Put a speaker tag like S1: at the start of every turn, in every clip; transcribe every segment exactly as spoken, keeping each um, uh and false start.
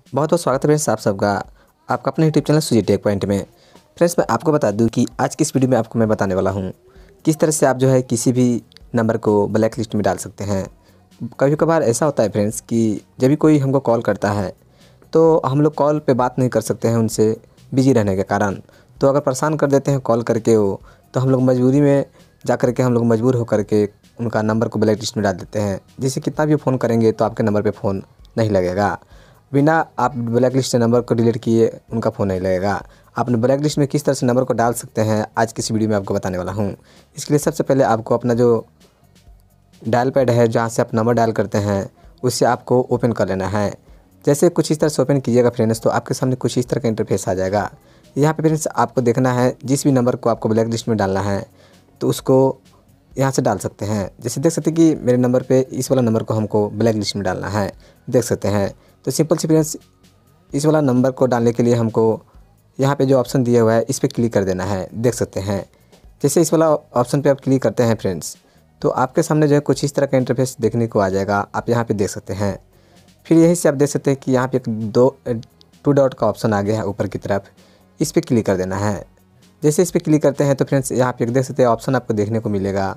S1: बहुत बहुत स्वागत है फ्रेंड्स आप सबका आपका अपने YouTube channel Suji tech point में। फ्रेंड्स मैं आपको बता दूं कि आज की इस वीडियो में आपको मैं बताने वाला हूं किस तरह से आप जो है किसी भी नंबर को ब्लैक लिस्ट में डाल सकते हैं। कभी कभार ऐसा होता है फ्रेंड्स कि जब भी कोई हमको कॉल करता है तो हम लोग कॉल पे बात नहीं कर सकते हैं उनसे बिजी रहने के कारण। तो अगर परेशान कर देते हैं कॉल करके वो, तो हम लोग मजबूरी में जा कर के हम लोग मजबूर होकर के उनका नंबर को ब्लैक लिस्ट में डाल देते हैं, जिससे कितना भी फ़ोन करेंगे तो आपके नंबर पे फ़ोन नहीं लगेगा। बिना आप ब्लैक लिस्ट से नंबर को डिलीट किए उनका फ़ोन नहीं लगेगा। आपने ब्लैक लिस्ट में किस तरह से नंबर को डाल सकते हैं आज की इस वीडियो में आपको बताने वाला हूं। इसके लिए सबसे पहले आपको अपना जो डायल पैड है जहां से आप नंबर डायल करते हैं उससे आपको ओपन कर लेना है। जैसे कुछ इस तरह से ओपन कीजिएगा फ्रेंड्स तो आपके सामने कुछ इस तरह का इंटरफेस आ जाएगा। यहाँ पे फ्रेंड्स आपको देखना है जिस भी नंबर को आपको ब्लैक लिस्ट में डालना है तो उसको यहाँ से डाल सकते हैं। जैसे देख सकते हैं कि मेरे नंबर पे इस वाला नंबर को हमको ब्लैक लिस्ट में डालना है, देख सकते हैं। तो सिंपल सी फ्रेंड्स इस वाला नंबर को डालने के लिए हमको यहाँ पे जो ऑप्शन दिया हुआ है इस पर क्लिक कर देना है, देख सकते हैं। जैसे इस वाला ऑप्शन पे आप क्लिक करते हैं फ्रेंड्स तो आपके सामने जो है कुछ इस तरह का इंटरफेस देखने को आ जाएगा। आप यहाँ पे देख सकते हैं। फिर यहीं से आप देख सकते हैं कि यहाँ पे एक दो टू डॉट का ऑप्शन आ गया है ऊपर की तरफ, इस पर क्लिक कर देना है। जैसे इस पर क्लिक करते हैं तो फ्रेंड्स यहाँ पे देख सकते हैं ऑप्शन आपको देखने को मिलेगा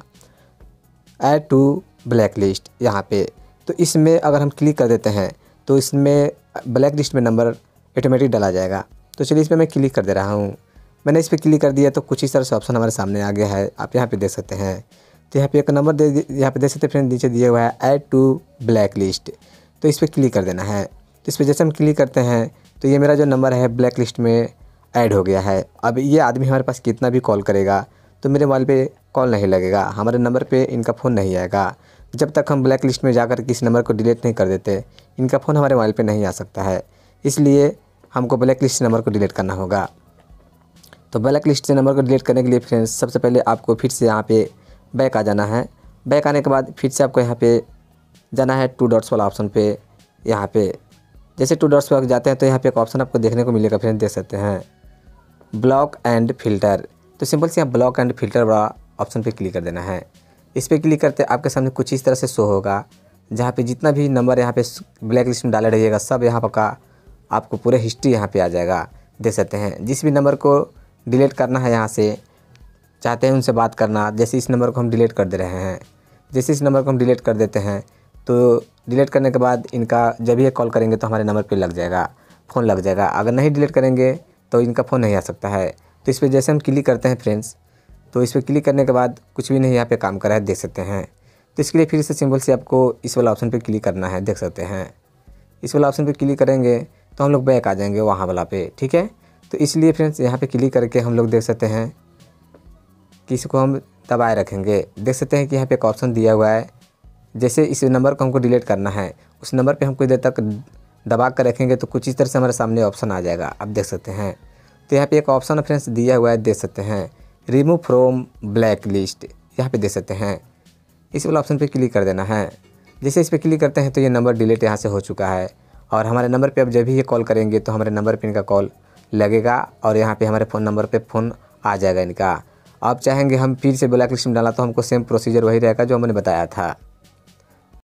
S1: ऐड टू ब्लैक लिस्ट। यहाँ पे तो इसमें अगर हम क्लिक कर देते हैं तो इसमें ब्लैक लिस्ट में नंबर ऑटोमेटिक डाला जाएगा। तो चलिए इस पर मैं क्लिक कर दे रहा हूँ। मैंने इस पर क्लिक कर दिया तो कुछ इस तरह से ऑप्शन हमारे सामने आ गया है, आप यहाँ पे देख सकते हैं। तो यहाँ पे एक नंबर दे यहाँ पे देख सकते हैं फ्रेंड नीचे दिया हुआ है ऐड टू ब्लैक लिस्ट, तो इस पर क्लिक कर देना है। तो इस पर जैसे हम क्लिक करते हैं तो ये मेरा जो नंबर है ब्लैक लिस्ट में ऐड हो गया है। अब ये आदमी हमारे पास कितना भी कॉल करेगा तो मेरे मोबाइल पे कॉल नहीं लगेगा, हमारे नंबर पे इनका फ़ोन नहीं आएगा। जब तक हम ब्लैक लिस्ट में जाकर किसी नंबर को डिलीट नहीं कर देते इनका फ़ोन हमारे मोबाइल पे नहीं आ सकता है। इसलिए हमको ब्लैक लिस्ट से नंबर को डिलीट करना होगा। तो ब्लैक लिस्ट से नंबर को डिलीट करने के लिए फ्रेंड्स सबसे पहले आपको फिर से यहाँ पे बैक आ जाना है। बैक आने के बाद फिर से आपको यहाँ पे जाना है टू डॉट्स वाला ऑप्शन पे। यहाँ पे जैसे टू डॉट्स पर जाते हैं तो यहाँ पे एक ऑप्शन आपको देखने को मिलेगा फ्रेंड्स, देख सकते हैं ब्लॉक एंड फिल्टर। तो सिंपल से यहाँ ब्लॉक एंड फिल्टर वाला ऑप्शन पे क्लिक कर देना है। इस पर क्लिक करते आपके सामने कुछ इस तरह से शो होगा जहाँ पे जितना भी नंबर यहाँ पे ब्लैक लिस्ट में डाला रहिएगा सब यहाँ पर का आपको पूरे हिस्ट्री यहाँ पे आ जाएगा, देख सकते हैं। जिस भी नंबर को डिलीट करना है यहाँ से चाहते हैं उनसे बात करना, जैसे इस नंबर को हम डिलीट कर दे रहे हैं। जैसे इस नंबर को हम डिलीट कर देते हैं तो डिलीट करने के बाद इनका जब भी कॉल करेंगे तो हमारे नंबर पर लग जाएगा, फ़ोन लग जाएगा। अगर नहीं डिलीट करेंगे तो इनका फ़ोन नहीं आ सकता है। तो इस पर जैसे हम क्लिक करते हैं फ्रेंड्स तो इस पर क्लिक करने के बाद कुछ भी नहीं यहाँ पे काम कर रहा है, देख सकते हैं। तो इसके लिए फिर से सिंपल से आपको इस वाला ऑप्शन पे क्लिक करना है, देख सकते हैं। इस वाला ऑप्शन पे क्लिक करेंगे तो हम लोग बैक आ जाएंगे वहाँ वाला पे, ठीक है। तो इसलिए फ्रेंड्स यहाँ पे क्लिक करके हम लोग देख सकते हैं कि इसको हम दबाए रखेंगे। देख सकते हैं कि यहाँ पे एक ऑप्शन दिया हुआ है, जैसे इस नंबर को हमको डिलीट करना है उस नंबर पर हम कुछ देर तक दबा कर रखेंगे तो कुछ इस तरह से हमारे सामने ऑप्शन आ जाएगा, आप देख सकते हैं। तो यहाँ पर एक ऑप्शन फ्रेंड्स दिया हुआ है, देख सकते हैं रिमूव फ्रॉम ब्लैक लिस्ट, यहाँ पे देख सकते हैं। इस वाला ऑप्शन पे क्लिक कर देना है। जैसे इस पर क्लिक करते हैं तो ये नंबर डिलीट यहाँ से हो चुका है और हमारे नंबर पे अब जब भी ये कॉल करेंगे तो हमारे नंबर पे इनका कॉल लगेगा और यहाँ पे हमारे फ़ोन नंबर पे फ़ोन आ जाएगा इनका। आप चाहेंगे हम फिर से ब्लैक लिस्ट में डाला तो हमको सेम प्रोसीजर वही रहेगा जो हमने बताया था।